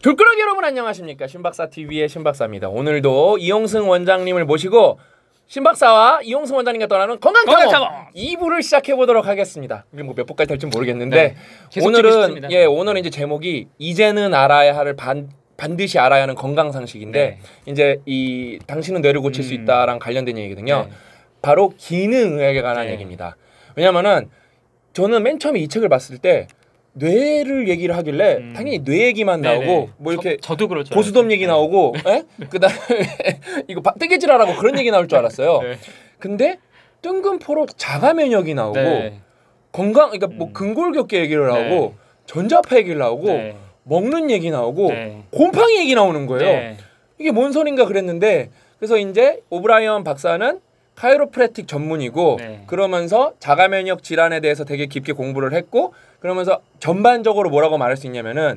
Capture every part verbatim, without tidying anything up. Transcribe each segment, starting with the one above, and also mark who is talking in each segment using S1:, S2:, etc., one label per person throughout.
S1: 졸꾸러기 여러분 안녕하십니까? 신박사티비의 신박사입니다. 오늘도 이용승 원장님을 모시고 신박사와 이용승 원장님과 떠나는 건강탐험 이 부를 시작해보도록 하겠습니다. 이게 뭐 몇 부까지 될지 모르겠는데 네, 오늘은 예 오늘은 이제 제목이 이제는 알아야 할을 반 반드시 알아야 하는 건강 상식인데 네. 이제 이 당신은 뇌를 고칠 음. 수 있다랑 관련된 얘기거든요. 네. 바로 기능의학에 관한 네. 얘기입니다. 왜냐면은 저는 맨 처음에 이 책을 봤을 때 뇌를 얘기를 하길래 음. 당연히 뇌 얘기만 나오고 네네. 뭐 이렇게
S2: 저, 저도 그렇죠.
S1: 고수돔 얘기 나오고 네. 그다음에 이거 뜨개질하라고 그런 얘기 나올 줄 알았어요. 네. 근데 뜬금포로 자가 면역이 나오고 네. 건강 그러니까 뭐
S2: 음.
S1: 근골격계 얘기를 나오고 네. 전자파 얘기를 나오고 네. 먹는 얘기 나오고
S2: 네.
S1: 곰팡이 얘기 나오는 거예요.
S2: 네.
S1: 이게 뭔 소린가 그랬는데 그래서 이제 오브라이언 박사는 카이로프래틱 전문이고 네. 그러면서 자가 면역 질환에 대해서 되게 깊게 공부를 했고 그러면서 전반적으로 뭐라고 말할 수 있냐면은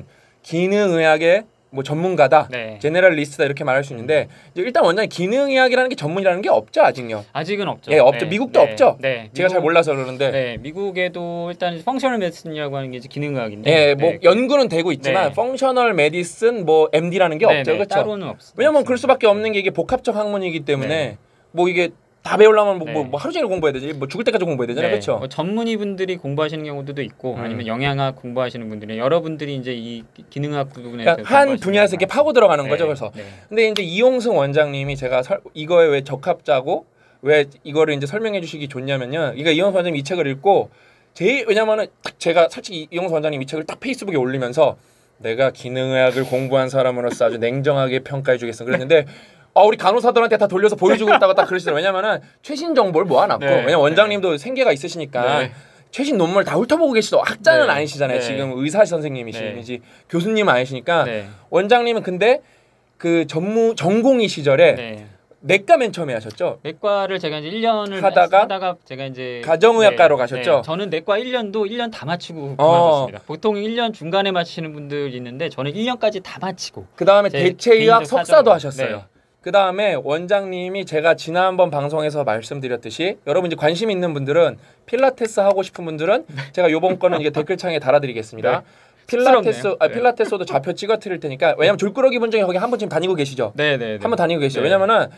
S1: 기능의학의 뭐 전문가다,
S2: 네.
S1: 제네럴리스트다 이렇게 말할 수 있는데 이제 일단 원장님 기능의학이라는 게 전문이라는 게 없죠 아직요?
S2: 아직은 없죠.
S1: 예, 없죠.
S2: 네.
S1: 미국도
S2: 네.
S1: 없죠.
S2: 네.
S1: 제가
S2: 미국,
S1: 잘 몰라서 그러는데.
S2: 네, 미국에도 일단 펑셔널 메디슨이라고 하는 게 이제 기능의학인데.
S1: 예, 뭐
S2: 네.
S1: 연구는 되고 있지만
S2: 네.
S1: 펑셔널 메디슨 뭐 엠디라는 게
S2: 네,
S1: 없죠,
S2: 네.
S1: 그렇죠?
S2: 따로는 없.
S1: 왜냐면 그럴 수밖에 없는 게 이게 복합적 학문이기 때문에
S2: 네.
S1: 뭐 이게 다 배우려면 뭐,
S2: 네.
S1: 뭐, 뭐 하루 종일 공부해야 되지, 뭐 죽을 때까지 공부해야 되잖아요,
S2: 네.
S1: 그렇죠?
S2: 뭐 전문의 분들이 공부하시는 경우도 있고
S1: 음.
S2: 아니면 영양학 공부하시는 분들이 여러분들이 이제 이 기능학 부분에
S1: 그러니까 한 분야에서 이렇게 파고 들어가는
S2: 네.
S1: 거죠, 그래서.
S2: 네.
S1: 근데 이제 이용승 원장님이 제가 설, 이거에 왜 적합자고 왜 이거를 이제 설명해 주시기 좋냐면요. 그러니까 이용승 원장님 이 책을 읽고 제일 왜냐면은 딱 제가 솔직히 이용승 원장님 이 책을 딱 페이스북에 올리면서 내가 기능의학을 공부한 사람으로서 아주 냉정하게 평가해 주겠어 그랬는데. 아, 우리 간호사들한테 다 돌려서 보여주고 있다고 딱 그러시더라고요. 왜냐면은 최신 정보를 모아놨고 네. 왜냐면 원장님도 네. 생계가 있으시니까 네. 최신 논문을 다 훑어보고 계시도 학자는
S2: 네.
S1: 아니시잖아요.
S2: 네.
S1: 지금 의사 선생님이시지 네. 교수님 아니시니까
S2: 네.
S1: 원장님은 근데 그 전무 전공의 시절에 네. 내과 맨 처음에 하셨죠?
S2: 내과를 제가 이제 일 년을
S1: 하다가,
S2: 하다가 제가 이제
S1: 가정의학과로
S2: 네,
S1: 가셨죠?
S2: 네. 저는 내과 일 년도 일 년 다 마치고
S1: 어.
S2: 그만뒀습니다. 보통 일 년 중간에 마치시는 분들 있는데 저는 일 년까지 다 마치고
S1: 그 다음에 대체의학 석사도 하셨어요.
S2: 네.
S1: 그 다음에 원장님이 제가 지난번 방송에서 말씀드렸듯이 여러분 이제 관심 있는 분들은 필라테스 하고 싶은 분들은 제가 요번 거는 이게 댓글창에 달아드리겠습니다. 네. 필라테스, 아, 필라테스도 좌표 찍어드릴 테니까 왜냐면 졸꾸러기 분쟁이 거기 한 번쯤 다니고 계시죠?
S2: 네네.
S1: 한 번 다니고 계시죠?
S2: 네.
S1: 왜냐면은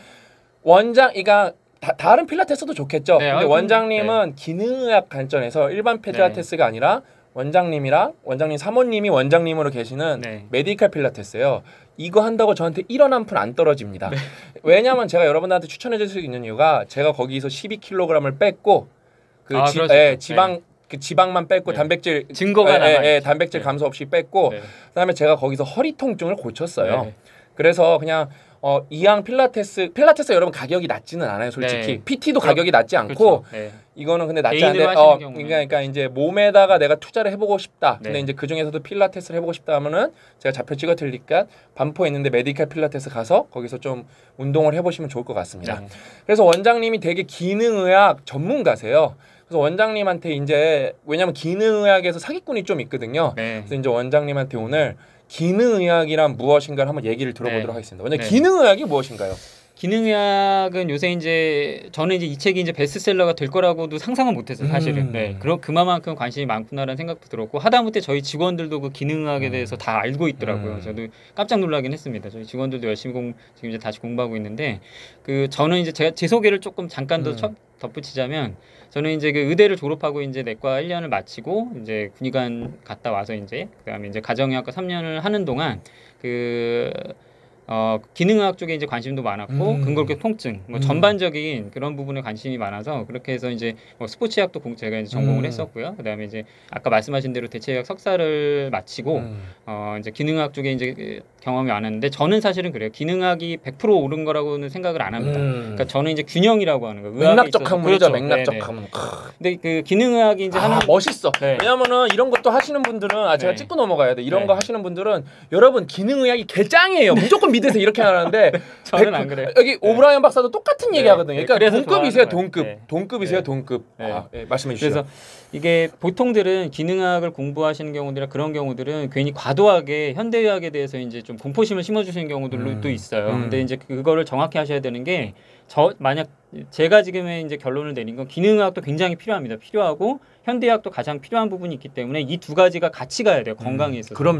S1: 원장, 그러니까 다, 다른 필라테스도 좋겠죠.
S2: 네,
S1: 근데
S2: 아,
S1: 원장님은
S2: 네.
S1: 기능의학 관점에서 일반 필라테스가 네. 아니라 원장님이랑 원장님 사모님이 원장님으로 계시는 네. 메디컬 필라테스예요. 이거 한다고 저한테 일 원 한 푼 안 떨어집니다. 네. 왜냐면 제가 여러분들한테 추천해 줄 수 있는 이유가 제가 거기서 십이 킬로그램을 뺐고 그
S2: 아,
S1: 지, 예, 지방 네. 그 지방만 뺐고 네. 단백질
S2: 증거가
S1: 예,
S2: 남아
S1: 예, 예, 단백질 네. 감소 없이 뺐고 네. 그다음에 제가 거기서 허리 통증을 고쳤어요. 네. 그래서 그냥 어, 이왕 필라테스 필라테스 여러분 가격이 낮지는 않아요, 솔직히. 네. 피티도 가격이 낮지 않고 그렇죠. 네. 이거는 근데 낮지 않은데 어, 그러니까, 그러니까 이제 몸에다가 내가 투자를 해보고 싶다. 네. 근데 이제 그 중에서도 필라테스를 해보고 싶다 하면은 제가 좌표 찍어 드리니까 반포에 있는데 메디컬 필라테스 가서 거기서 좀 운동을 해보시면 좋을 것 같습니다. 네. 그래서 원장님이 되게 기능의학 전문가세요. 그래서 원장님한테 이제 왜냐면 기능의학에서 사기꾼이 좀 있거든요. 네. 그래서 이제 원장님한테 오늘 기능의학이란 무엇인가를 한번 얘기를 들어보도록 네. 하겠습니다. 원장님 네. 기능의학이 무엇인가요?
S2: 기능의학은 요새 이제 저는 이제 이 책이 이제 베스트셀러가 될 거라고도 상상은 못했어요, 사실은.
S1: 음.
S2: 네, 그런 그만큼 관심이 많구나라는 생각도 들었고 하다못해 저희 직원들도 그 기능의학에 음. 대해서 다 알고 있더라고요. 음. 저도 깜짝 놀라긴 했습니다. 저희 직원들도 열심히 공, 지금 이제 다시 공부하고 있는데 그 저는 이제 제가 제 소개를 조금 잠깐 더 음. 덧붙이자면 저는 이제 그 의대를 졸업하고 이제 내과 일 년을 마치고 이제 군의관 갔다 와서 이제 그다음에 이제 가정의학과 삼 년을 하는 동안 그 어, 기능의학 쪽에 이제 관심도 많았고 음. 근골격 통증 뭐 음. 전반적인 그런 부분에 관심이 많아서 그렇게 해서 이제 뭐 스포츠의학도 공, 제가 이제 전공을 음. 했었고요. 그다음에 이제 아까 말씀하신 대로 대체의학 석사를 마치고 음. 어, 이제 기능의학 쪽에 이제 경험이 많았는데 저는 사실은 그래요. 기능학이 백 퍼센트 옳은 거라고는 생각을 안 합니다. 음. 그러니까 저는 이제 균형이라고 하는 거예요.
S1: 맥락적 학문이죠.
S2: 그렇죠.
S1: 맥락적 학문.
S2: 근데 그 기능의학이 이제
S1: 아,
S2: 하는
S1: 멋있어.
S2: 네.
S1: 왜냐면은 이런 것도 하시는 분들은 아 제가 네. 찍고 넘어가야 돼. 이런 네. 거 하시는 분들은 여러분 기능의학이 개짱이에요. 무조건 믿으세요. 이렇게 하는데
S2: 저는 백, 안 그래요.
S1: 여기 네. 오브라이언 박사도 똑같은
S2: 네.
S1: 얘기 하거든요. 그러니까 동급이세요. 동급.
S2: 네.
S1: 동급이세요.
S2: 네.
S1: 동급.
S2: 네.
S1: 아, 네. 말씀해 주시죠.
S2: 그래서 이게 보통들은 기능학을 공부하시는 경우들이나 그런 경우들은 괜히 과도하게 현대의학에 대해서 이제 좀 공포심을 심어주시는 경우들도 음. 있어요. 음. 근데 이제 그거를 정확히 하셔야 되는 게 저 만약 제가 지금의 이제 결론을 내린 건 기능의학도 굉장히 필요합니다. 필요하고 현대의학도 가장 필요한 부분이 있기 때문에 이 두 가지가 같이 가야 돼요. 건강에 있어서.
S1: 음. 그럼요.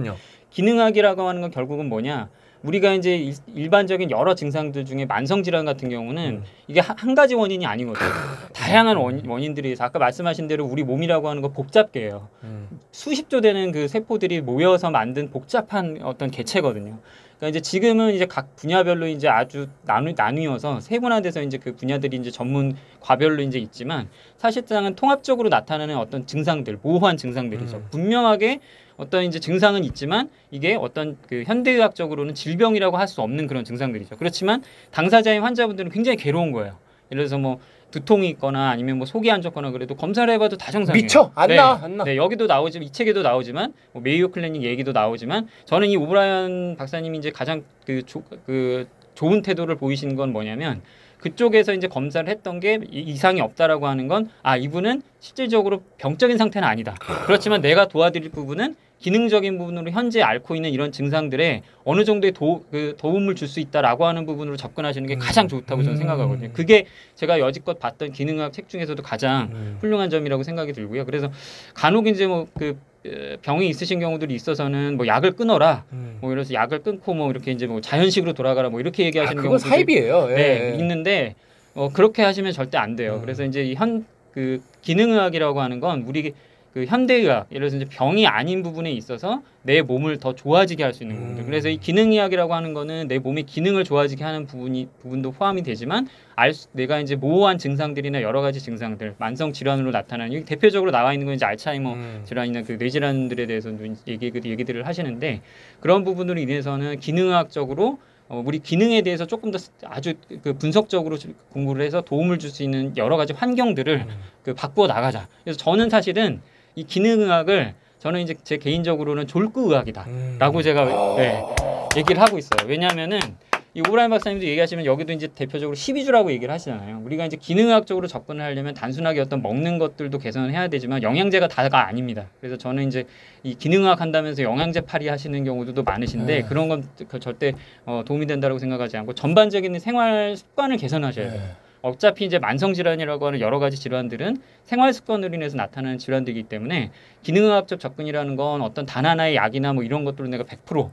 S2: 기능학이라고 하는 건 결국은 뭐냐? 우리가 이제 일반적인 여러 증상들 중에 만성 질환 같은 경우는 음. 이게 한 가지 원인이 아니거든요. 다양한 원, 원인들이 있어. 아까 말씀하신 대로 우리 몸이라고 하는 거 복잡해요. 음. 수십조 되는 그 세포들이 모여서 만든 복잡한 어떤 개체거든요. 그러니까 이제 지금은 이제 각 분야별로 이제 아주 나누 나뉘어서 세분화돼서 이제 그 분야들이 이제 전문 과별로 이제 있지만 사실상은 통합적으로 나타나는 어떤 증상들, 모호한 증상들이죠. 음. 분명하게 어떤 이제 증상은 있지만 이게 어떤 그 현대의학적으로는 질병이라고 할 수 없는 그런 증상들이죠. 그렇지만 당사자인 환자분들은 굉장히 괴로운 거예요. 예를 들어서 뭐 두통이 있거나 아니면 뭐 속이 안 좋거나 그래도 검사를 해봐도 다 정상이에요.
S1: 미쳐 안
S2: 네,
S1: 나, 안 나.
S2: 네, 여기도 나오지만 이 책에도 나오지만 뭐 메이오 클리닉 얘기도 나오지만 저는 이 오브라이언 박사님이 이제 가장 그, 조, 그 좋은 태도를 보이신 건 뭐냐면 그쪽에서 이제 검사를 했던 게 이상이 없다라고 하는 건 아 이분은 실질적으로 병적인 상태는 아니다. 그렇지만 내가 도와드릴 부분은 기능적인 부분으로 현재 앓고 있는 이런 증상들에 어느 정도의 도, 그 도움을 줄 수 있다라고 하는 부분으로 접근하시는 게 가장 좋다고 저는 생각하거든요. 그게 제가 여지껏 봤던 기능학 책 중에서도 가장 음. 훌륭한 점이라고 생각이 들고요. 그래서 간혹 이제 뭐 그 병이 있으신 경우들이 있어서는 뭐 약을 끊어라, 음. 뭐 이래서 약을 끊고 뭐 이렇게 이제 뭐 자연식으로 돌아가라 뭐 이렇게 얘기하시는
S1: 아,
S2: 경우도
S1: 사입이에요. 예,
S2: 네,
S1: 예.
S2: 있는데 어, 그렇게 하시면 절대 안 돼요. 음. 그래서 이제 현 그 기능의학이라고 하는 건 우리 그 현대의학, 예를 들어서 이제 병이 아닌 부분에 있어서 내 몸을 더 좋아지게 할 수 있는 부분들. 음. 그래서 이 기능의학이라고 하는 거는 내 몸의 기능을 좋아지게 하는 부분이 부분도 포함이 되지만 알 수, 내가 이제 모호한 증상들이나 여러 가지 증상들, 만성 질환으로 나타나는 여기 대표적으로 나와 있는 건 이제 알츠하이머 음. 질환이나 그 뇌질환들에 대해서도 얘기 그 얘기들을 하시는데 그런 부분으로 인해서는 기능학적으로 어, 우리 기능에 대해서 조금 더 아주 그 분석적으로 공부를 해서 도움을 줄 수 있는 여러 가지 환경들을 음. 그 바꾸어 나가자. 그래서 저는 사실은 이 기능의학을 저는 이제 제 개인적으로는 졸구의학이다라고 음. 제가 네, 얘기를 하고 있어요. 왜냐하면은 이 오브라이언 박사님도 얘기하시면 여기도 이제 대표적으로 십이 주라고 얘기를 하시잖아요. 우리가 이제 기능학적으로 접근을 하려면 단순하게 어떤 먹는 것들도 개선을 해야 되지만 영양제가 다가 아닙니다. 그래서 저는 이제 이 기능학 한다면서 영양제 팔이 하시는 경우들도 많으신데 네. 그런 건 절대 어, 도움이 된다고 생각하지 않고 전반적인 생활 습관을 개선하셔야 돼요. 네. 어차피 이제 만성 질환이라고 하는 여러 가지 질환들은 생활 습관으로 인해서 나타나는 질환들이기 때문에 기능의학적 접근이라는 건 어떤 단 하나의 약이나 뭐 이런 것들로 내가 백 퍼센트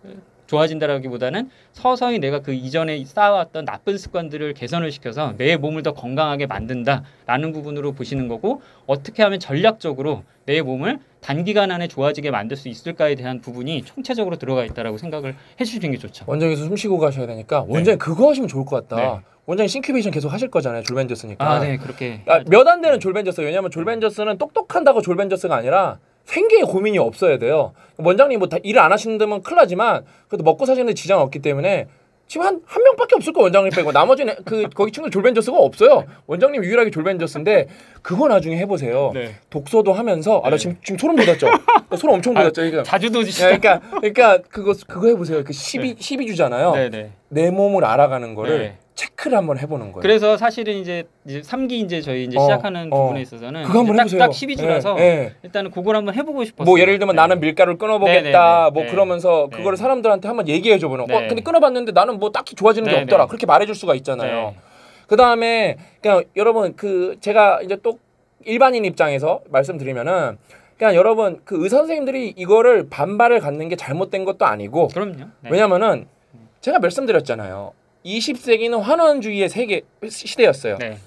S2: 좋아진다라기보다는 서서히 내가 그 이전에 쌓아왔던 나쁜 습관들을 개선을 시켜서 내 몸을 더 건강하게 만든다라는 부분으로 보시는 거고 어떻게 하면 전략적으로 내 몸을 단기간 안에 좋아지게 만들 수 있을까에 대한 부분이 총체적으로 들어가 있다라고 생각을 해주시는 게 좋죠.
S1: 원장님께서 숨 쉬고 가셔야 되니까 원장님 네. 그거 하시면 좋을 것 같다. 네. 원장님 싱큐베이션 계속 하실 거잖아요. 졸벤저스니까.
S2: 아, 네, 그렇게.
S1: 아, 몇 안 되는 졸벤저스. 왜냐하면 졸벤저스는 똑똑한다고 졸벤저스가 아니라 생계에 고민이 없어야 돼요. 원장님 뭐 다 일을 안 하시는데면 큰일 나지만 그래도 먹고 사시는 데 지장 없기 때문에 지금 한, 한 명밖에 없을 거예요. 원장님 빼고. 나머지는 그 거기 친구들 졸벤저스가 없어요. 원장님 유일하게 졸벤저스인데 그거 나중에 해보세요. 네. 독서도 하면서 아, 나 지금, 지금 소름 돋았죠. 소름 엄청 돋았죠. 그러니까.
S2: 자주 돋으시죠.
S1: 그러니까 그러니까 그거 그거 해보세요. 그 십이, 네. 십이 주잖아요. 네, 네. 내 몸을 알아가는 거를 네. 체크를 한번 해보는 거예요.
S2: 그래서 사실은 이제, 이제 삼 기 이제 저희 이제 어, 시작하는 어. 부분에 있어서는
S1: 그거 한번
S2: 딱,
S1: 해보세요.
S2: 딱 십이 주라서
S1: 네, 네.
S2: 일단은 그걸 한번 해보고 싶었어요.
S1: 뭐 예를 들면 네. 나는 밀가루를 끊어보겠다. 네, 네, 네. 뭐
S2: 네.
S1: 그러면서
S2: 네.
S1: 그거를 사람들한테 한번 얘기해줘보는.
S2: 네.
S1: 어, 근데 끊어봤는데 나는 뭐 딱히 좋아지는 게
S2: 네,
S1: 없더라.
S2: 네.
S1: 그렇게 말해줄 수가 있잖아요.
S2: 네.
S1: 그 다음에 그냥 여러분 그 제가 이제 또 일반인 입장에서 말씀드리면은 그냥 여러분 그 의사 선생님들이 이거를 반발을 갖는 게 잘못된 것도 아니고.
S2: 그럼요. 네.
S1: 왜냐면은 제가 말씀드렸잖아요. 이십 세기는 환원주의의 세계 시대였어요. 네.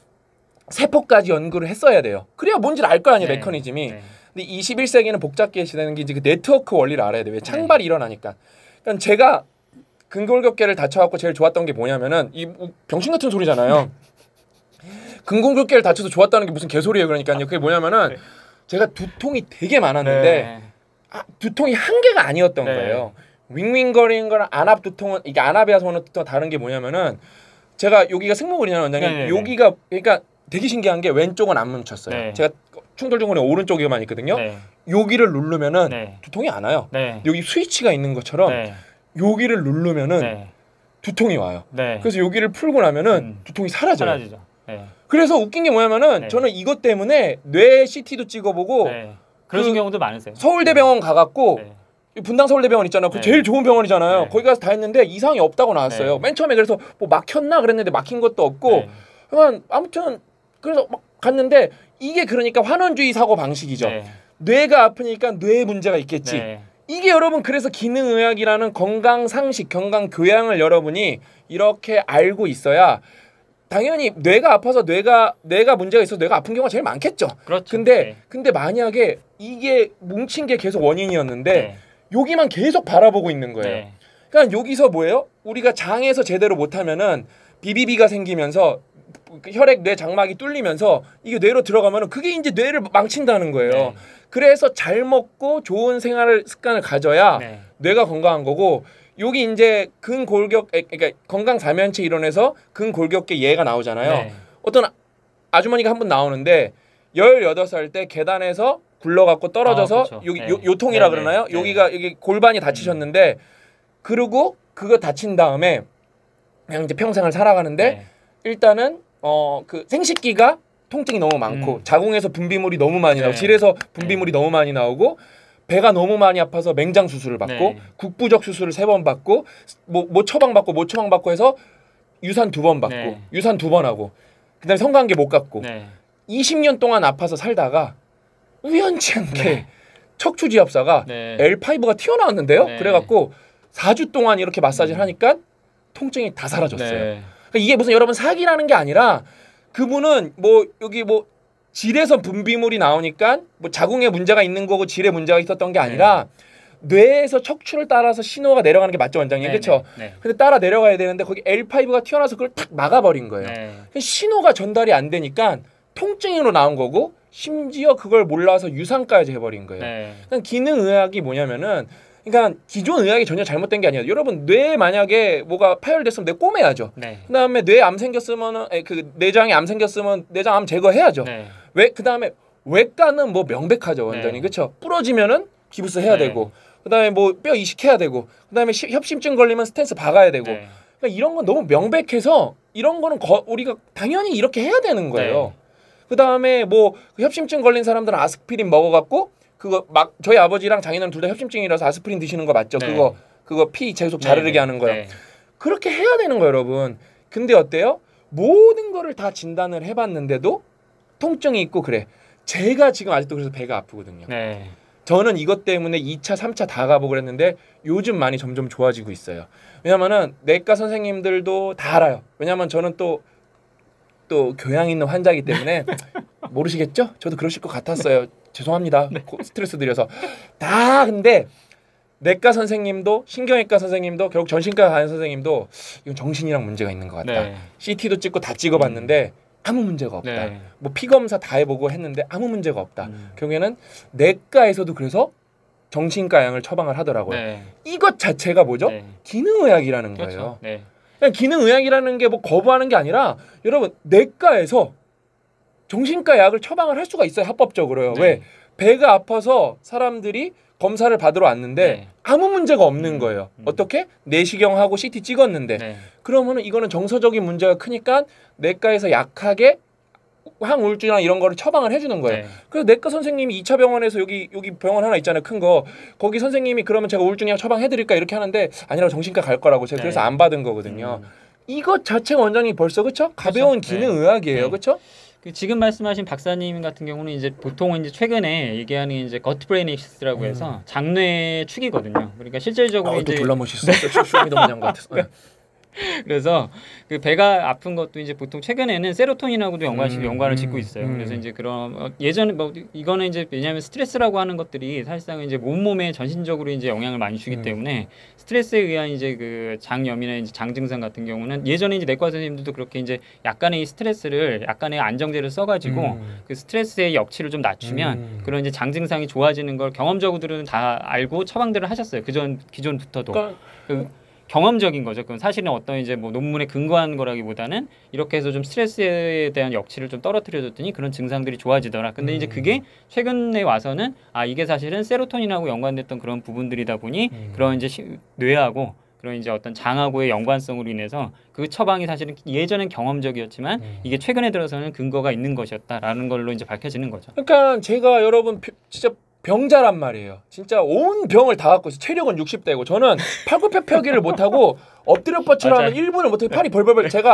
S1: 세포까지 연구를 했어야 돼요. 그래야 뭔지를 알 거 아니에요. 네. 메커니즘이. 네. 근데 이십일 세기는 복잡계 시대는 게 이제 그 네트워크 원리를 알아야 돼요. 왜 창발이 네. 일어나니까. 그러니까 제가 근골격계를 다쳐갖고 제일 좋았던 게 뭐냐면은 이 병신 같은 소리잖아요. 근골격계를 다쳐서 좋았다는 게 무슨 개소리예요. 그러니까요. 그게 뭐냐면은 네. 제가 두통이 되게 많았는데 네. 아, 두통이 한 개가 아니었던 네. 거예요. 윙윙거리는 거랑 안압 두통은 이게 안압이라서 오는 두통 다른 게 뭐냐면은 제가 여기가 승모근이잖아요. 원장님. 네네네. 여기가 그러니까 되게 신기한 게 왼쪽은 안 뭉쳤어요. 네. 제가 충돌증후군 오른쪽에만 있거든요. 네. 여기를 누르면은 네. 두통이 안 와요. 네. 여기 스위치가 있는 것처럼 네. 여기를 누르면은 네. 두통이 와요. 네. 그래서 여기를 풀고 나면은 음. 두통이 사라져요.
S2: 사라지죠. 네.
S1: 그래서 웃긴 게 뭐냐면은 네. 저는 이것 때문에 뇌 씨티도 찍어보고
S2: 네. 그런 그 경우도 많으세요.
S1: 서울대병원 가갖고 네. 분당 서울대병원 있잖아요. 그 네. 제일 좋은 병원이잖아요. 네. 거기 가서 다 했는데 이상이 없다고 나왔어요. 네. 맨 처음에 그래서 뭐 막혔나 그랬는데 막힌 것도 없고 네. 그냥 아무튼 그래서 막 갔는데 이게 그러니까 환원주의 사고 방식이죠. 네. 뇌가 아프니까 뇌에 문제가 있겠지. 네. 이게 여러분 그래서 기능의학이라는 건강 상식, 건강 교양을 여러분이 이렇게 알고 있어야 당연히 뇌가 아파서 뇌가 뇌가 문제가 있어서 뇌가 아픈 경우가 제일 많겠죠.
S2: 그렇죠.
S1: 근데
S2: 네.
S1: 근데 만약에 이게 뭉친 게 계속 원인이었는데
S2: 네.
S1: 여기만 계속 바라보고 있는 거예요.
S2: 네.
S1: 그러니까 여기서 뭐예요? 우리가 장에서 제대로 못하면은 비비비가 생기면서 혈액 뇌 장막이 뚫리면서 이게 뇌로 들어가면은 그게 이제 뇌를 망친다는 거예요.
S2: 네.
S1: 그래서 잘 먹고 좋은 생활 습관을 가져야
S2: 네.
S1: 뇌가 건강한 거고 여기 이제 근골격 그러니까 건강 다면체 이론에서 근골격계 예가 나오잖아요.
S2: 네.
S1: 어떤 아주머니가 한 분 나오는데 열여덟 살 때 계단에서 굴러갖고 떨어져서
S2: 아, 그렇죠.
S1: 여기
S2: 네.
S1: 요, 요통이라
S2: 네,
S1: 그러나요?
S2: 네.
S1: 여기가 여기 골반이 다치셨는데 그리고 그거 다친 다음에 그냥 이제 평생을 살아가는데
S2: 네.
S1: 일단은 어 그 생식기가 통증이 너무 많고
S2: 음.
S1: 자궁에서 분비물이 너무 많이 나오고
S2: 네.
S1: 질에서 분비물이 네. 너무 많이 나오고 배가 너무 많이 아파서 맹장 수술을 받고
S2: 네.
S1: 국부적 수술을 세 번 받고 뭐, 뭐 처방 받고 뭐 처방 받고 해서 유산 두 번 받고
S2: 네.
S1: 유산 두 번 하고 그다음에 성관계 못 갖고
S2: 네.
S1: 이십 년 동안 아파서 살다가 우연치 않게
S2: 네.
S1: 척추지압사가
S2: 네.
S1: 엘 파이브가 튀어나왔는데요.
S2: 네.
S1: 그래갖고 사 주 동안 이렇게 마사지를
S2: 음.
S1: 하니까 통증이 다 사라졌어요.
S2: 네.
S1: 그러니까 이게 무슨 여러분 사기라는 게 아니라 그분은 뭐 여기 뭐 질에서 분비물이 나오니까 뭐 자궁에 문제가 있는 거고 질에 문제가 있었던 게 아니라 네. 뇌에서 척추를 따라서 신호가 내려가는 게 맞죠, 원장님?
S2: 네,
S1: 그렇죠?
S2: 네, 네.
S1: 근데 따라 내려가야 되는데 거기 엘 파이브가 튀어나와서 그걸 탁 막아버린 거예요.
S2: 네.
S1: 신호가 전달이 안 되니까 통증으로 나온 거고 심지어 그걸 몰라서 유산까지 해버린 거예요.
S2: 네.
S1: 그러니까 기능의학이 뭐냐면은 그러니까 기존 의학이 전혀 잘못된 게 아니에요. 여러분 뇌에 만약에 뭐가 파열됐으면 뇌 꼬매야죠.
S2: 네. 그다음에
S1: 뇌에 암 생겼으면은 그 내장에 암 생겼으면 내장 암 제거해야죠.
S2: 네.
S1: 왜 그다음에 외과는 뭐 명백하죠, 원장님.
S2: 네.
S1: 그렇죠? 부러지면은 기부스 해야
S2: 네.
S1: 되고 그다음에 뭐 뼈 이식해야 되고 그다음에 시, 협심증 걸리면 스탠스 박아야 되고
S2: 네.
S1: 그러니까 이런 건 너무 명백해서 이런 거는 거, 우리가 당연히 이렇게 해야 되는 거예요.
S2: 네.
S1: 그다음에 뭐 협심증 걸린 사람들은 아스피린 먹어갖고 그거 막 저희 아버지랑 장인어른 둘 다 협심증이라서 아스피린 드시는 거 맞죠?
S2: 네.
S1: 그거 그거 피 계속 자르르게
S2: 네.
S1: 하는 거요.
S2: 네.
S1: 그렇게 해야 되는 거예요, 여러분. 근데 어때요? 모든 거를 다 진단을 해봤는데도 통증이 있고 그래. 제가 지금 아직도 그래서 배가 아프거든요.
S2: 네.
S1: 저는 이것 때문에 이 차, 삼 차 다 가보고 그랬는데 요즘 많이 점점 좋아지고 있어요. 왜냐면은 내과 선생님들도 다 알아요. 왜냐면 저는 또 또 교양 있는 환자이기 때문에 모르시겠죠? 저도 그러실 것 같았어요. 죄송합니다. 네. 스트레스 드려서. 다 근데 내과 선생님도 신경외과 선생님도 결국 전신과 가는 선생님도 이건 정신이랑 문제가 있는 것 같다. 네. 씨티도 찍고 다 찍어봤는데 음. 아무 문제가 없다. 네. 뭐 피검사 다 해보고 했는데 아무 문제가 없다. 음. 결국에는 내과에서도 그래서 정신과 약을 처방을 하더라고요. 네. 이것 자체가 뭐죠? 네. 기능의학이라는 그렇죠. 거예요. 네. 그냥 기능의학이라는 게 뭐 거부하는 게 아니라 여러분 내과에서 정신과 약을 처방을 할 수가 있어요. 합법적으로요. 네. 왜? 배가 아파서 사람들이 검사를 받으러 왔는데 네. 아무 문제가 없는 음, 거예요. 음. 어떻게? 내시경하고 씨티 찍었는데 네. 그러면은 이거는 정서적인 문제가 크니까 내과에서 약하게 항우울증이나 이런 거를 처방을 해주는 거예요. 네. 그래서 내과 선생님이 이 차 병원에서 여기 여기 병원 하나 있잖아요. 큰 거. 거기 선생님이 그러면 제가 우울증약 처방해드릴까 이렇게 하는데 아니라 정신과 갈 거라고 제가 네. 그래서 안 받은 거거든요. 음. 이것 자체 원장님 벌써 그렇죠? 가벼운 그렇죠? 기능의학이에요. 네. 그렇죠?
S2: 그 지금 말씀하신 박사님 같은 경우는 이제 보통은 이제 최근에 얘기하는 이제 거트브레인 익시스라고 해서 음. 장뇌 축이거든요. 그러니까 실질적으로
S1: 아,
S2: 이제
S1: 또 둘러보셨어. 쇼미 너무 것 같아서. 네.
S2: 그래서 그 배가 아픈 것도 이제 보통 최근에는 세로토닌하고도 연관 음, 연관을 짓고 있어요. 음. 그래서 이제 그런 어, 예전에 뭐 이거는 이제 왜냐하면 스트레스라고 하는 것들이 사실상 이제 온몸에 전신적으로 이제 영향을 많이 주기 음. 때문에 스트레스에 의한 이제 그 장염이나 이제 장 증상 같은 경우는 예전에 이제 내과 선생님들도 그렇게 이제 약간의 스트레스를 약간의 안정제를 써가지고 음. 그 스트레스의 역치를 좀 낮추면 음. 그런 이제 장 증상이 좋아지는 걸 경험적으로는 다 알고 처방들을 하셨어요. 그전 기존부터도. 그러니까, 그, 경험적인 거죠. 그건 사실은 어떤 이제 뭐 논문에 근거한 거라기보다는 이렇게 해서 좀 스트레스에 대한 역치를 좀 떨어뜨려줬더니 그런 증상들이 좋아지더라. 근데 음. 이제 그게 최근에 와서는 아 이게 사실은 세로토닌하고 연관됐던 그런 부분들이다 보니 음. 그런 이제 시, 뇌하고 그런 이제 어떤 장하고의 연관성으로 인해서 그 처방이 사실은 예전엔 경험적이었지만 음. 이게 최근에 들어서는 근거가 있는 것이었다라는 걸로 이제 밝혀지는 거죠.
S1: 그러니까 제가 여러분 진짜 병자란 말이에요. 진짜 온 병을 다 갖고 있어. 체력은 육십 대고 저는 팔굽혀펴기를 못하고 엎드려 뻗치라 하면 일 분을 못하고 팔이 벌벌벌. 제가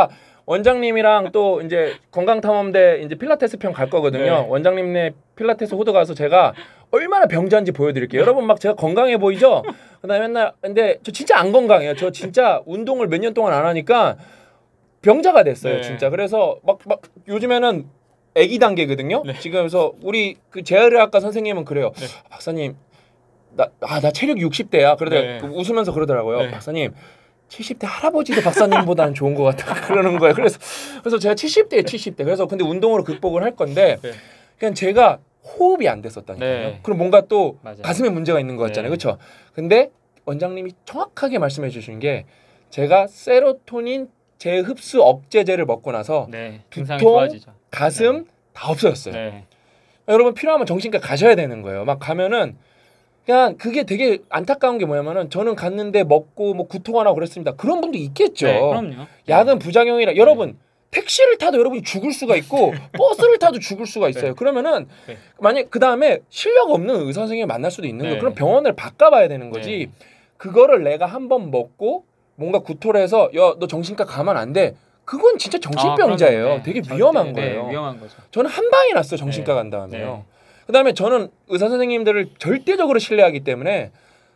S1: 원장님이랑 또 이제 건강탐험대 이제 필라테스 편 갈 거거든요. 네. 원장님네 필라테스 호도 가서 제가 얼마나 병자인지 보여드릴게요. 여러분 막 제가 건강해 보이죠? 그다음에 맨날 근데 저 진짜 안 건강해요. 저 진짜 운동을 몇 년 동안 안 하니까 병자가 됐어요. 네. 진짜. 그래서 막, 막 요즘에는 아기 단계거든요. 네. 지금 그래서 우리 그 재활의학과 선생님은 그래요. 네. 박사님 나 아 나 체력 육십 대야. 그러다 네. 웃으면서 그러더라고요. 네. 박사님 칠십 대 할아버지도 박사님보다는 좋은 것 같다 그러는 거예요. 그래서 그래서 제가 칠십 대에 칠십 대. 그래서 근데 운동으로 극복을 할 건데 네. 그냥 제가 호흡이 안 됐었다니까요. 네. 그럼 뭔가 또 맞아요. 가슴에 문제가 있는 거 같잖아요. 네. 그렇죠? 근데 원장님이 정확하게 말씀해 주신 게 제가 세로토닌 재흡수 억제제를 먹고 나서 네. 두통, 좋아지죠. 가슴 네. 다 없어졌어요. 네. 여러분 필요하면 정신과 가셔야 되는 거예요. 막 가면은 그냥 그게 되게 안타까운 게 뭐냐면은 저는 갔는데 먹고 뭐 구토하나 그랬습니다. 그런 분도 있겠죠.
S2: 네, 그럼요.
S1: 약은 부작용이라 네. 여러분 택시를 타도 여러분이 죽을 수가 있고 버스를 타도 죽을 수가 있어요. 네. 그러면은 네. 만약 그 다음에 실력 없는 의사 선생님을 만날 수도 있는 네. 거예요. 그럼 병원을 바꿔봐야 되는 거지. 네. 그거를 내가 한번 먹고 뭔가 구토를 해서 야 너 정신과 가면 안 돼. 그건 진짜 정신병자예요. 아, 네. 되게 위험한 네, 거예요.
S2: 네, 위험한 거죠.
S1: 저는 한 방에 났어요. 정신과 네. 간 다음에요. 네. 그다음에 저는 의사 선생님들을 절대적으로 신뢰하기 때문에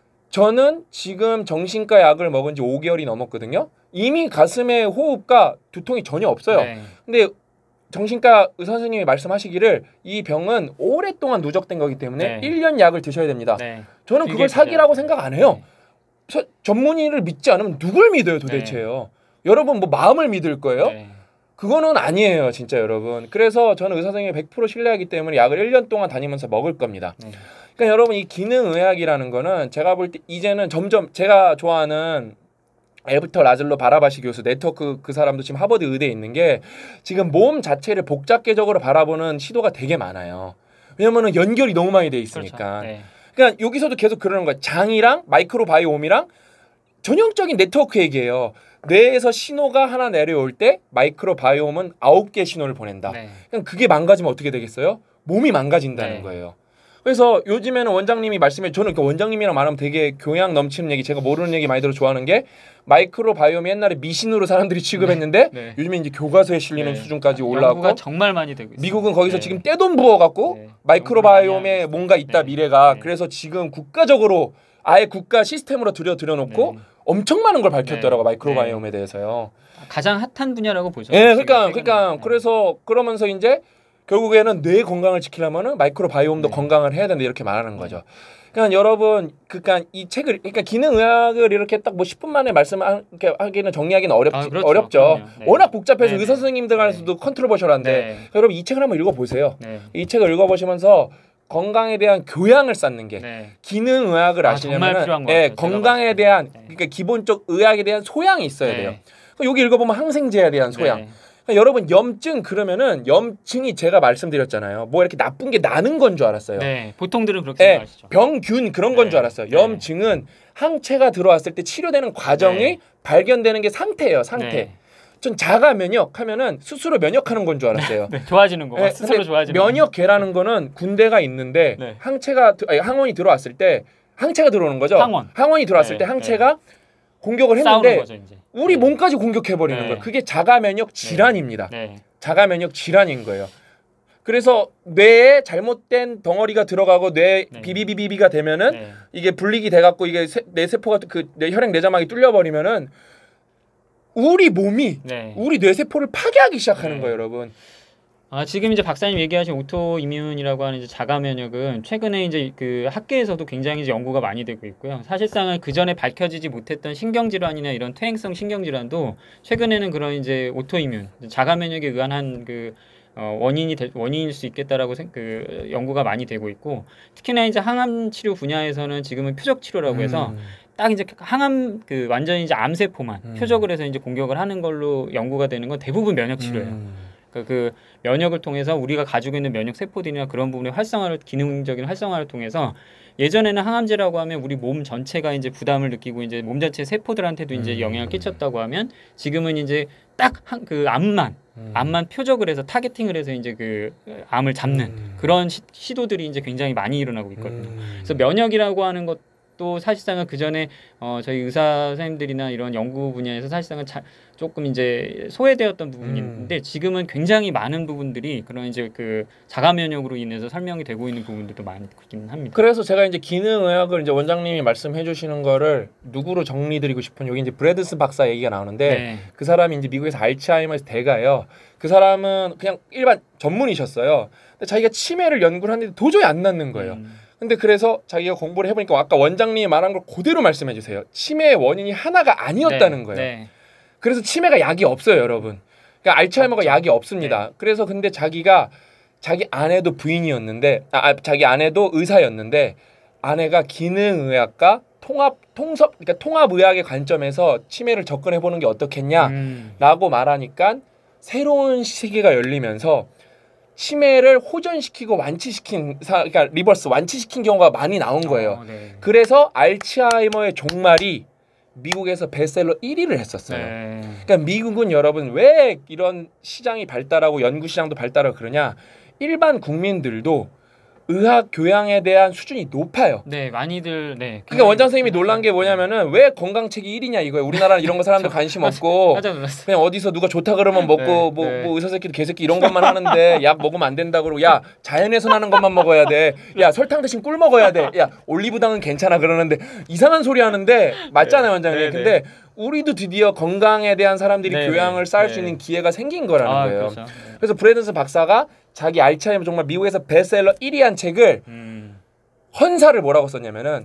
S1: 저는 지금 정신과 약을 먹은 지 오 개월이 넘었거든요. 이미 가슴에 호흡과 두통이 전혀 없어요. 네. 근데 정신과 의사 선생님이 말씀하시기를 이 병은 오랫동안 누적된 거기 때문에 네. 일 년 약을 드셔야 됩니다. 네. 저는 그걸 사기라고 생각 안 해요. 네. 서, 전문의를 믿지 않으면 누굴 믿어요 도대체요. 네. 여러분 뭐 마음을 믿을 거예요? 네. 그거는 아니에요 진짜 여러분. 그래서 저는 의사 선생님을 백 퍼센트 신뢰하기 때문에 약을 일 년 동안 다니면서 먹을 겁니다. 네. 그러니까 여러분 이 기능의학이라는 거는 제가 볼 때 이제는 점점 제가 좋아하는 엘부터 라즐로 바라바시 교수 네트워크 그 사람도 지금 하버드 의대에 있는 게 지금 몸 자체를 복잡계적으로 바라보는 시도가 되게 많아요. 왜냐면은 연결이 너무 많이 돼 있으니까. 그렇죠. 네. 그러니까 여기서도 계속 그러는 거야. 장이랑 마이크로바이옴이랑 전형적인 네트워크 얘기예요. 뇌에서 신호가 하나 내려올 때 마이크로바이옴은 아홉 개 신호를 보낸다. 네. 그냥 그게 망가지면 어떻게 되겠어요? 몸이 망가진다는 네. 거예요. 그래서 요즘에는 원장님이 말씀해 저는 그 원장님이랑 말하면 되게 교양 넘치는 얘기 제가 모르는 얘기 많이 들어 좋아하는 게 마이크로바이옴이 옛날에 미신으로 사람들이 취급했는데 네. 네. 요즘에 이제 교과서에 실리는 네. 수준까지 올라왔고
S2: 연구가 정말 많이 되고 있어요.
S1: 미국은 거기서
S2: 네.
S1: 지금 떼돈 부어갖고 네. 마이크로바이옴에 뭔가 있다 네. 미래가 네. 그래서 지금 국가적으로 아예 국가 시스템으로 들여 들여놓고 네. 엄청 많은 걸 밝혔더라고 네. 마이크로바이옴에 네. 대해서요.
S2: 가장 핫한 분야라고 보죠.
S1: 네, 그러니까 그러니까 네. 그래서 그러면서 이제 결국에는 뇌 건강을 지키려면은 마이크로바이옴도 네. 건강을 해야 된다 이렇게 말하는 거죠. 그러니까 여러분, 그러니까 이 책을, 그러니까 기능의학을 이렇게 딱 뭐 십 분 만에 말씀하기는 정리하기는 어렵 아, 그렇죠. 어렵죠. 네. 워낙 복잡해서 네. 의사 선생님들 간에서도 네. 컨트로버셜한데 네. 여러분 이 책을 한번 읽어보세요. 네. 이 책을 읽어보시면서 건강에 대한 교양을 쌓는 게 네. 기능의학을 아, 아시려면 예, 건강에 대한 네. 그러니까 기본적 의학에 대한 소양이 있어야 네. 돼요. 그러니까 여기 읽어보면 항생제에 대한 소양. 네. 그러니까 여러분 염증 그러면은 염증이 제가 말씀드렸잖아요. 뭐 이렇게 나쁜 게 나는 건 줄 알았어요.
S2: 네, 보통들은 그렇게
S1: 네,
S2: 생각하시죠.
S1: 병균 그런 건 줄 네. 알았어요. 네. 염증은 항체가 들어왔을 때 치료되는 과정이 네. 발견되는 게 상태예요. 상태. 네. 전 자가 면역하면은 스스로 면역하는 건 줄 알았어요.
S2: 네, 좋아지는 거. 네, 스스로 좋아지는.
S1: 면역계라는 거는 군대가 있는데 네. 항체가 아니, 항원이 들어왔을 때 항체가 들어오는 거죠.
S2: 항원.
S1: 항원이 들어왔을 네. 때 항체가 네. 공격을 했는데 거죠, 우리 네. 몸까지 공격해 버리는 네. 거예요. 그게 자가 면역 질환입니다. 네. 네. 자가 면역 질환인 거예요. 그래서 뇌에 잘못된 덩어리가 들어가고 뇌 네. 비비비비비가 되면은 네. 이게 분리기 돼 갖고 이게 세, 내 세포가 그 내 혈액 내장막이 뚫려 버리면은 우리 몸이 네. 우리 뇌세포를 파괴하기 시작하는 네. 거예요, 여러분.
S2: 아, 지금 이제 박사님 얘기하신 오토이뮨이라고 하는 이제 자가 면역은 최근에 이제 그 학계에서도 굉장히 이제 연구가 많이 되고 있고요. 사실상은 그 전에 밝혀지지 못했던 신경질환이나 이런 퇴행성 신경질환도 최근에는 그런 이제 오토이뮨, 자가 면역에 의한 한 그 어, 원인이 될, 원인일 수 있겠다라고 생, 그 연구가 많이 되고 있고 특히나 이제 항암 치료 분야에서는 지금은 표적 치료라고 해서 음. 딱 이제 항암 그 완전히 이제 암세포만 음. 표적을 해서 이제 공격을 하는 걸로 연구가 되는 건 대부분 면역 치료예요. 음. 그, 그 면역을 통해서 우리가 가지고 있는 면역 세포들이나 그런 부분의 활성화를 기능적인 활성화를 통해서 예전에는 항암제라고 하면 우리 몸 전체가 이제 부담을 느끼고 이제 몸 전체 세포들한테도 이제 음. 영향을 끼쳤다고 하면 지금은 이제 딱 그 암만 음. 암만 표적을 해서 타겟팅을 해서 이제 그 암을 잡는 음. 그런 시, 시도들이 이제 굉장히 많이 일어나고 있거든요. 음. 그래서 면역이라고 하는 것 또 사실상은 그 전에 어, 저희 의사 선생님들이나 이런 연구 분야에서 사실상은 자, 조금 이제 소외되었던 부분이 있는데 음. 지금은 굉장히 많은 부분들이 그런 이제 그 자가 면역으로 인해서 설명이 되고 있는 부분들도 많긴 합니다.
S1: 그래서 제가 이제 기능의학을 이제 원장님이 말씀해 주시는 거를 누구로 정리드리고 싶은 여기 이제 브래드스 박사 얘기가 나오는데 네. 그 사람이 이제 미국에서 알츠하이머에서 대가예요. 그 사람은 그냥 일반 전문이셨어요. 근데 자기가 치매를 연구를 하는데 도저히 안 낫는 거예요. 음. 근데 그래서 자기가 공부를 해보니까 아까 원장님이 말한 걸 그대로 말씀해 주세요. 치매의 원인이 하나가 아니었다는 네. 거예요. 네. 그래서 치매가 약이 없어요, 여러분. 그러니까 알츠하이머가 없죠. 약이 없습니다. 네. 그래서 근데 자기가 자기 아내도 부인이었는데, 아, 자기 아내도 의사였는데, 아내가 기능의학과 통합 통섭, 그러니까 통합의학의 관점에서 치매를 접근해 보는 게 어떻겠냐라고 음. 말하니까 새로운 시기가 열리면서 치매를 호전시키고 완치시킨, 그러니까 리버스 완치시킨 경우가 많이 나온 거예요. 어, 네. 그래서 알츠하이머의 종말이 미국에서 베스트셀러 일 위를 했었어요. 네. 그러니까 미국은 여러분 왜 이런 시장이 발달하고 연구 시장도 발달하고 그러냐? 일반 국민들도 의학 교양에 대한 수준이 높아요.
S2: 네, 많이들 네.
S1: 그러니까 원장 선생님이 놀란 게 뭐냐면은 왜 건강책이 일 위냐 이거예요. 우리나라는 이런 거 사람들 관심 없고 그냥 어디서 누가 좋다 그러면 먹고 네, 뭐, 네. 뭐 의사 새끼도 개새끼 이런 것만 하는데 약 먹으면 안 된다 그러고 야 자연에서 나는 것만 먹어야 돼. 야 설탕 대신 꿀 먹어야 돼. 야 올리브당은 괜찮아 그러는데 이상한 소리 하는데 맞잖아요, 원장님. 네, 네, 근데 네. 우리도 드디어 건강에 대한 사람들이 네, 교양을 쌓을 네. 수 있는 기회가 생긴 거라는 아, 거예요. 그렇죠. 네. 그래서 브래든스 박사가 자기 알츠하이머 정말 미국에서 베스트셀러 일 위 한 책을 음. 헌사를 뭐라고 썼냐면은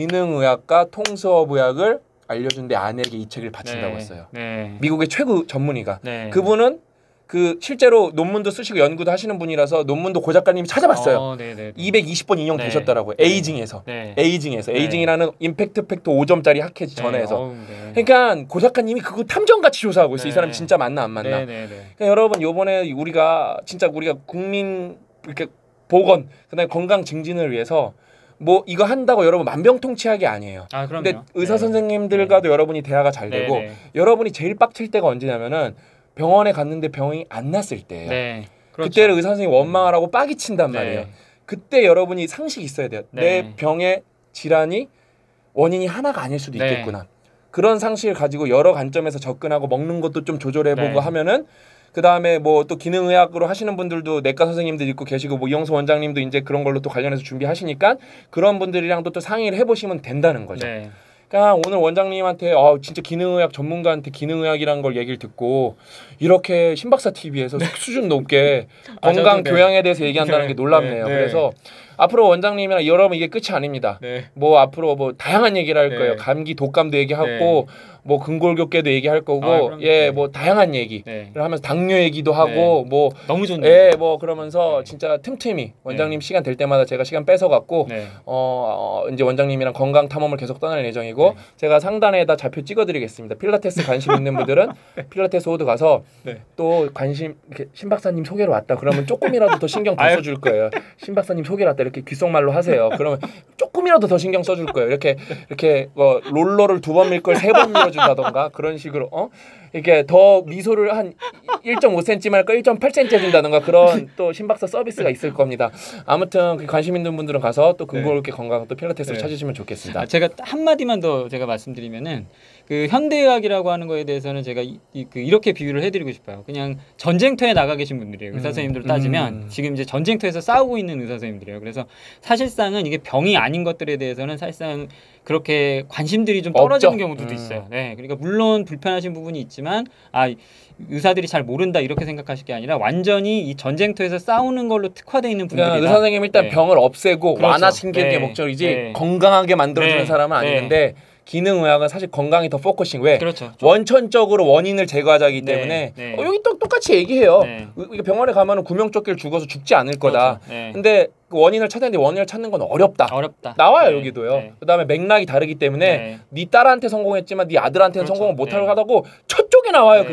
S1: 기능의학과 통수업의학을 알려준 내 아내에게 이 책을 바친다고 네. 했어요. 네. 미국의 최고 전문의가. 네. 그분은 그 실제로 논문도 쓰시고 연구도 하시는 분이라서 논문도 고 작가님이 찾아봤어요. 어, 이백이십 번 인용되셨더라고요. 네. 에이징에서. 네. 에이징에서. 네. 에이징이라는 임팩트 팩터 오 점짜리 학회지 전에서. 네. 어우, 네. 그러니까 고 작가님이 그거 탐정같이 조사하고 있어요. 네. 이 사람 진짜 맞나 안 맞나. 네. 네. 네. 그러니까 여러분 요번에 우리가 진짜 우리가 국민 이렇게 보건 그다음에 건강 증진을 위해서 뭐 이거 한다고 여러분 만병통치약이 아니에요. 아, 그럼요. 근데 의사 네. 선생님들과도 네. 여러분이 대화가 잘 되고 네. 네. 여러분이 제일 빡칠 때가 언제냐면은 병원에 갔는데 병이 안 났을 때예요. 네, 그렇죠. 그때를 의사 선생님이 원망하라고 빡이 친단 네. 말이에요. 그때 여러분이 상식이 있어야 돼요. 네. 내 병의 질환이 원인이 하나가 아닐 수도 네. 있겠구나. 그런 상식을 가지고 여러 관점에서 접근하고 먹는 것도 좀 조절해보고 네. 하면은 그 다음에 뭐 또 기능의학으로 하시는 분들도 내과 선생님들 있고 계시고 뭐 이영수 원장님도 이제 그런 걸로 또 관련해서 준비하시니까 그런 분들이랑도 또 상의를 해보시면 된다는 거죠. 네. 그러니까 오늘 원장님한테 어, 진짜 기능의학 전문가한테 기능의학이라는 걸 얘기를 듣고 이렇게 신박사 티비에서 네. 수준 높게 건강 아, 교양에 대해서 얘기한다는 게 놀랍네요. 네. 네. 그래서 앞으로 원장님이랑 여러분 이게 끝이 아닙니다. 네. 뭐 앞으로 뭐 다양한 얘기를 할 네. 거예요. 감기 독감도 얘기하고 네. 뭐 근골격계도 얘기할 거고 아, 예, 뭐 다양한 얘기를 네. 하면서 당뇨 얘기도 하고 네. 뭐
S2: 너무 좋네요.
S1: 예, 뭐 그러면서 네. 진짜 틈틈이 원장님 네. 시간 될 때마다 제가 시간 뺏어 갖고 네. 어, 어 이제 원장님이랑 건강 탐험을 계속 떠날 예정이고 네. 제가 상단에다 좌표 찍어 드리겠습니다. 필라테스 관심 있는 분들은 필라테스 호드 가서 네. 또 관심 이렇게 신 박사님 소개로 왔다 그러면 조금이라도 더 신경 더 써줄 거예요. 신 박사님 소개로 왔다 이렇게 귓속말로 하세요. 그러면 조금이라도 더 신경 써줄 거예요. 이렇게 이렇게 뭐 롤러를 두 번 밀 걸 세 번 밀어준다던가 그런 식으로 어 이렇게 더 미소를 한 일 점 오 센티미터 말고 일 점 팔 센티미터 해준다던가 그런 또 신박사 서비스가 있을 겁니다. 아무튼 그 관심 있는 분들은 가서 또 근거 있게 네. 건강 또 필라테스를 네. 찾으시면 좋겠습니다.
S2: 아, 제가 한 마디만 더 제가 말씀드리면은 그 현대의학이라고 하는 거에 대해서는 제가 이, 이, 그 이렇게 비유를 해드리고 싶어요. 그냥 전쟁터에 나가 계신 분들이에요. 의사 선생님들을 따지면 음. 지금 이제 전쟁터에서 싸우고 있는 의사 선생님들이에요. 그래서 사실상은 이게 병이 아닌 것들에 대해서는 사실상 그렇게 관심들이 좀 떨어지는 없죠. 경우도 음. 있어요. 네, 그러니까 물론 불편하신 부분이 있지만 아 의사들이 잘 모른다 이렇게 생각하실 게 아니라 완전히 이 전쟁터에서 싸우는 걸로 특화되어 있는 분들이다.
S1: 그러니까 의사 선생님 일단 네. 병을 없애고 그렇죠. 완화시키는 게 네. 목적이지 네. 건강하게 만들어주는 네. 사람은 아니는데 네. 기능의학은 사실 건강이 더 포커싱. 왜? 그렇죠. 원천적으로 원인을 제거하자기 네. 때문에 네. 어, 여기 또 똑같이 얘기해요. 네. 병원에 가면은 구명조끼를 죽어서 죽지 않을 거다. 그렇죠. 네. 근데 그 원인을 찾았는데 원인을 찾는 건 어렵다.
S2: 어렵다.
S1: 나와요
S2: 네.
S1: 여기도요.
S2: 네.
S1: 그다음에 맥락이 다르기 때문에 네, 네 딸한테 성공했지만 네 아들한테는 그렇죠. 성공을 못하려고 네. 하다고 첫 쪽에 나와요. 네. 그게.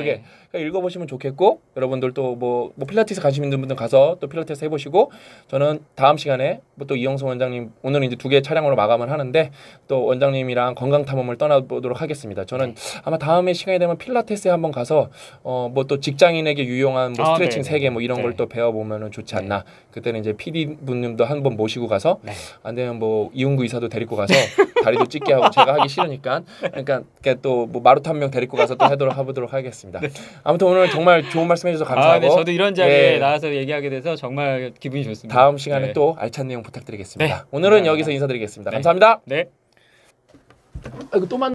S1: 읽어보시면 좋겠고 여러분들 또 뭐 뭐 필라테스 관심 있는 분들 가서 또 필라테스 해보시고 저는 다음 시간에 뭐 또 이영수 원장님 오늘은 이제 두 개 차량으로 마감을 하는데 또 원장님이랑 건강 탐험을 떠나보도록 하겠습니다. 저는 아마 다음에 시간이 되면 필라테스에 한번 가서 어 뭐 또 직장인에게 유용한 뭐 스트레칭 세 개 뭐 이런 걸 또 배워보면은 좋지 않나. 그때는 이제 피디 분님도 한번 모시고 가서 안 되면 뭐 이훈구 이사도 데리고 가서 다리도 찢게 하고 제가 하기 싫으니까 그러니까 또 뭐 마루타 한 명 데리고 가서 또 하도록 해보도록 하겠습니다. 네. 아무튼 오늘 정말 좋은 말씀해주셔서 감사하고
S2: 아, 네, 저도 이런 자리에 네. 나와서 얘기하게 돼서 정말 기분이 좋습니다.
S1: 다음 시간에 네. 또 알찬 내용 부탁드리겠습니다. 네. 오늘은 감사합니다. 여기서 인사드리겠습니다. 네. 감사합니다.
S2: 네.
S1: 아이고 또 만.